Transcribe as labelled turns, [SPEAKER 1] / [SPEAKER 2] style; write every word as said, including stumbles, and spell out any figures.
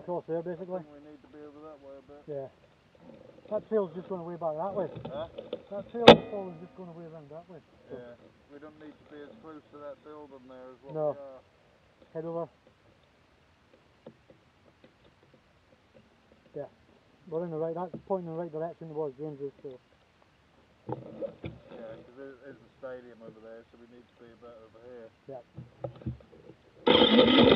[SPEAKER 1] across there basically.
[SPEAKER 2] We need to be over that way a bit.
[SPEAKER 1] Yeah. That trail's just going away back that way.
[SPEAKER 2] Huh?
[SPEAKER 1] That trail is always just going away around that way. So.
[SPEAKER 2] Yeah. We don't need to be as close to that building there as what
[SPEAKER 1] no.
[SPEAKER 2] we are.
[SPEAKER 1] Head over. Yeah. We're in the right, that's pointing in the right direction towards James's, so.
[SPEAKER 2] Yeah, because there is a stadium over there, so we need to be a bit over here.
[SPEAKER 1] Yeah.